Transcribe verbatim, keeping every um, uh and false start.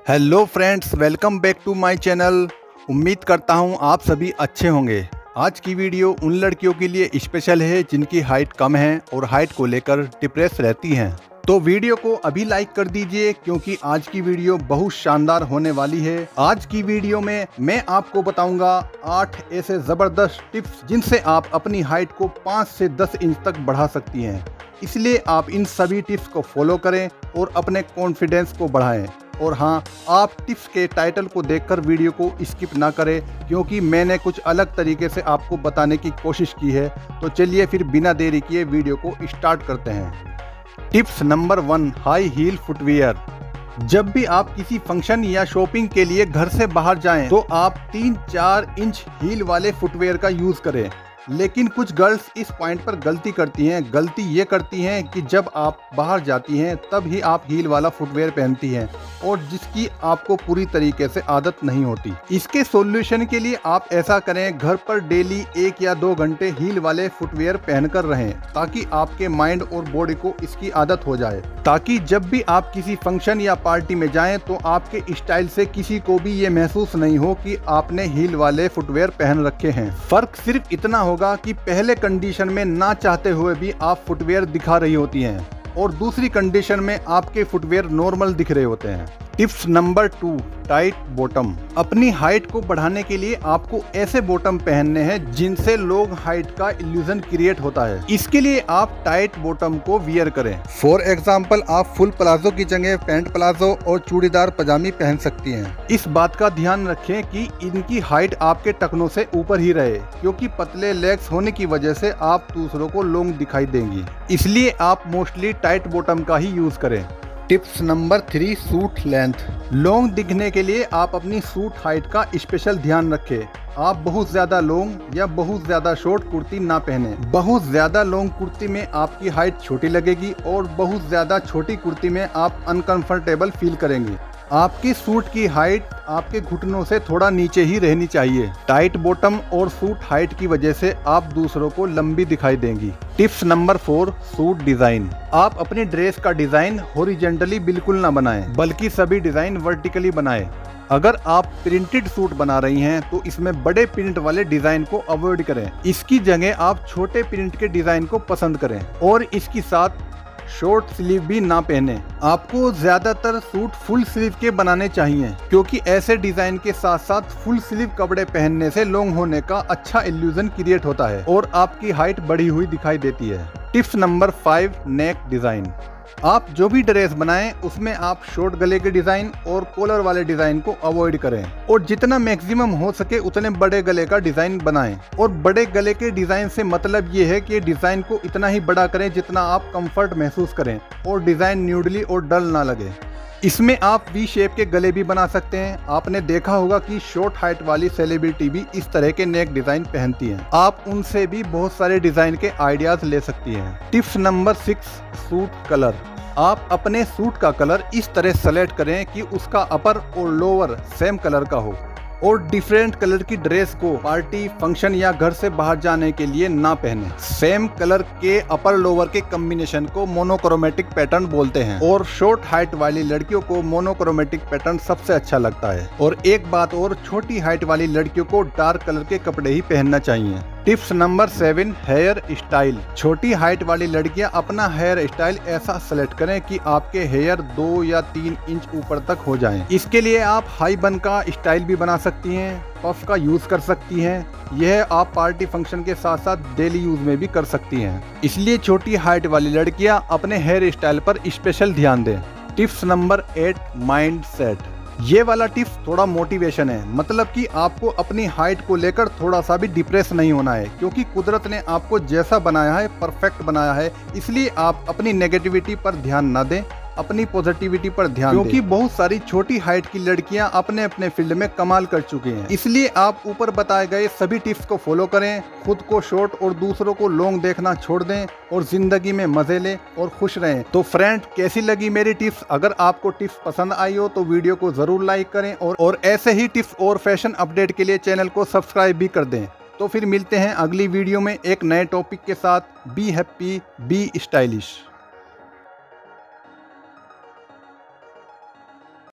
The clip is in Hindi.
Hello friends, welcome back to my channel. उम्मीद करता हूं आप सभी अच्छे होंगे। आज की वीडियो उन लड़कियों के लिए स्पेशल है जिनकी हाइट कम है और हाइट को लेकर डिप्रेस रहती हैं। तो वीडियो को अभी लाइक कर दीजिए क्योंकि आज की वीडियो बहुत शानदार होने वाली है। आज की वीडियो में मैं आपको बताऊंगा आठ ऐसे ज़बरदस्त टिप्स जिनसे आप अपनी हाइट को पाँच से दस इंच तक बढ़ा सकती हैं। इसलिए आप इन सभी टिप्स को फॉलो करें और अपने कॉन्फिडेंस को बढ़ाएं। और हाँ, आप टिप्स के टाइटल को देखकर वीडियो को स्किप ना करें क्योंकि मैंने कुछ अलग तरीके से आपको बताने की कोशिश की है। तो चलिए फिर बिना देरी किए वीडियो को स्टार्ट करते हैं। Tips number one, high heel footwear. जब भी आप किसी फंक्शन या शॉपिंग के लिए घर से बाहर जाएं तो आप तीन चार इंच हील वाले फुटवियर का यूज़ करें। लेकिन कुछ गर्ल्स इस पॉइंट पर गलती करती हैं। गलती ये करती हैं कि जब आप बाहर जाती हैं तब ही आप हील वाला फुटवेयर पहनती हैं और जिसकी आपको पूरी तरीके से आदत नहीं होती। इसके सॉल्यूशन के लिए आप ऐसा करें, घर पर डेली एक या दो घंटे हील वाले फुटवेयर पहनकर रहें ताकि आपके माइंड और बॉडी को इसकी आदत हो जाए, ताकि जब भी आप किसी फंक्शन या पार्टी में जाएं तो आपके स्टाइल से किसी को भी ये महसूस नहीं हो कि आपने हील वाले फुटवेयर पहन रखे हैं। फर्क सिर्फ इतना हो कि पहले कंडीशन में ना चाहते हुए भी आप फुटवेयर दिखा रही होती हैं और दूसरी कंडीशन में आपके फुटवेयर नॉर्मल दिख रहे होते हैं। Tips number two, tight bottom. अपनी हाइट को बढ़ाने के लिए आपको ऐसे बॉटम पहनने हैं जिनसे लोग हाइट का इल्यूजन क्रिएट होता है। इसके लिए आप टाइट बॉटम को वियर करें। फॉर एग्जांपल, आप फुल प्लाजो की जगह पैंट प्लाजो और चूड़ीदार पजामी पहन सकती हैं। इस बात का ध्यान रखें कि इनकी हाइट आपके टखनों से ऊपर ही रहे क्योंकि पतले लेग्स होने की वजह से आप दूसरों को लॉन्ग दिखाई देंगी। इसलिए आप मोस्टली टाइट बॉटम का ही यूज करें। Tips number three, suit length. Long दिखने के लिए आप अपनी सूट हाइट का स्पेशल ध्यान रखें। आप बहुत ज़्यादा लॉन्ग या बहुत ज़्यादा शॉर्ट कुर्ती ना पहने। बहुत ज़्यादा लॉन्ग कुर्ती में आपकी हाइट छोटी लगेगी और बहुत ज़्यादा छोटी कुर्ती में आप अनकंफर्टेबल फील करेंगे। आपकी सूट की हाइट आपके घुटनों से थोड़ा नीचे ही रहनी चाहिए। टाइट बॉटम और सूट हाइट की वजह से आप दूसरों को लंबी दिखाई देंगी। Tips number four, suit design. आप अपनी ड्रेस का डिजाइन हॉरिजॉन्टली बिल्कुल ना बनाएं, बल्कि सभी डिजाइन वर्टिकली बनाएं। अगर आप प्रिंटेड सूट बना रही हैं तो इसमें बड़े प्रिंट वाले डिजाइन को अवॉइड करें। इसकी जगह आप छोटे प्रिंट के डिजाइन को पसंद करें और इसके साथ शॉर्ट स्लीव भी ना पहने। आपको ज्यादातर सूट फुल स्लीव के बनाने चाहिए क्योंकि ऐसे डिजाइन के साथ साथ फुल स्लीव कपड़े पहनने से लॉन्ग होने का अच्छा इल्यूजन क्रिएट होता है और आपकी हाइट बढ़ी हुई दिखाई देती है। Tips number five, neck design. आप जो भी ड्रेस बनाएं उसमें आप शॉर्ट गले के डिजाइन और कॉलर वाले डिजाइन को अवॉइड करें और जितना मैक्सिमम हो सके उतने बड़े गले का डिजाइन बनाएं। और बड़े गले के डिजाइन से मतलब ये है कि डिजाइन को इतना ही बड़ा करें जितना आप कंफर्ट महसूस करें और डिजाइन न्यूडली और डल ना लगे। इसमें आप वी शेप के गले भी बना सकते हैं। आपने देखा होगा कि शॉर्ट हाइट वाली सेलिब्रिटी भी इस तरह के नेक डिजाइन पहनती हैं। आप उनसे भी बहुत सारे डिजाइन के आइडियाज ले सकती हैं। Tips number six, suit colour. आप अपने सूट का कलर इस तरह सेलेक्ट करें कि उसका अपर और लोअर सेम कलर का हो और डिफरेंट कलर की ड्रेस को पार्टी, फंक्शन या घर से बाहर जाने के लिए ना पहने। सेम कलर के अपर लोअर के कॉम्बिनेशन को मोनोक्रोमेटिक पैटर्न बोलते हैं और शॉर्ट हाइट वाली लड़कियों को मोनोक्रोमेटिक पैटर्न सबसे अच्छा लगता है। और एक बात और, छोटी हाइट वाली लड़कियों को डार्क कलर के कपड़े ही पहनना चाहिए। Tips number seven, hair style. छोटी हाइट वाली लड़कियां अपना हेयर स्टाइल ऐसा सेलेक्ट करें कि आपके हेयर दो या तीन इंच ऊपर तक हो जाएं। इसके लिए आप हाई बन का स्टाइल भी बना सकती हैं, पफ का यूज कर सकती हैं। यह आप पार्टी फंक्शन के साथ साथ डेली यूज में भी कर सकती हैं। इसलिए छोटी हाइट वाली लड़कियां अपने हेयर स्टाइल पर स्पेशल ध्यान दें। Tips number eight, mind set. ये वाला टिप्स थोड़ा मोटिवेशन है, मतलब कि आपको अपनी हाइट को लेकर थोड़ा सा भी डिप्रेस नहीं होना है क्योंकि कुदरत ने आपको जैसा बनाया है परफेक्ट बनाया है। इसलिए आप अपनी नेगेटिविटी पर ध्यान ना दें, अपनी पॉजिटिविटी पर ध्यान दें क्योंकि बहुत सारी छोटी हाइट की लड़कियां अपने अपने फील्ड में कमाल कर चुकी हैं। इसलिए आप ऊपर बताए गए सभी टिप्स को फॉलो करें, खुद को शॉर्ट और दूसरों को लॉन्ग देखना छोड़ दें और जिंदगी में मजे लें और खुश रहें। तो फ्रेंड, कैसी लगी मेरी टिप्स? अगर आपको टिप्स पसंद आई हो तो वीडियो को जरूर लाइक करें और, और ऐसे ही टिप्स और फैशन अपडेट के लिए चैनल को सब्सक्राइब भी कर दें। तो फिर मिलते हैं अगली वीडियो में एक नए टॉपिक के साथ। Be happy, be stylish.